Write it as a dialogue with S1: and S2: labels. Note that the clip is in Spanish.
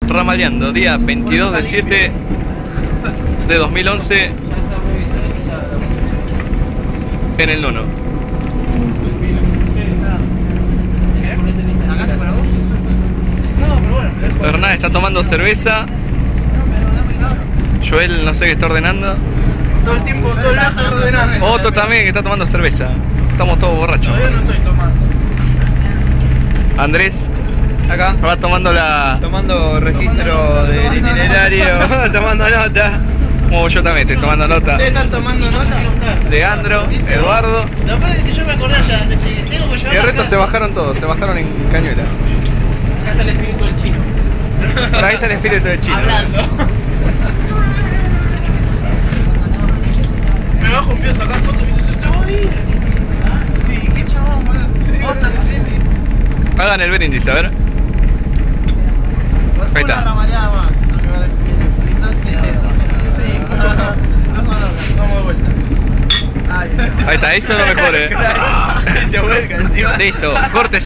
S1: Ramaleando, día 22 de 7 de 2011 en el Nono. Hernán está tomando cerveza. Joel no sé qué está ordenando.
S2: Todo el tiempo, todo el día estoy ordenando.
S1: Otto también que está tomando cerveza. Estamos todos borrachos.
S2: Todavía no estoy tomando.
S1: Andrés
S2: Acá.
S1: va tomando
S2: Tomando registro del itinerario. Tomando nota.
S1: Como yo también estoy tomando nota.
S2: ¿Ustedes están tomando nota?
S1: Leandro, Eduardo.
S2: Lo que pasa es que yo me acordé ya, tengo que llevar.
S1: Y el resto se bajaron todos, se bajaron en cañuela.
S2: Acá está el espíritu del chino.
S1: Por ahí está el espíritu del chino.
S2: Hablando. Me bajo, empiezo a sacar fotos y me dice, ¿usted va a ir? Sí, qué chabón, boludo. Vamos al frente.
S1: Hagan el brindis, a ver. Ahí está.
S2: Una ramaleada más. Sí, vamos de vuelta.
S1: Ahí está, eso es lo mejor,
S2: Se vuelca encima.
S1: Listo, corte.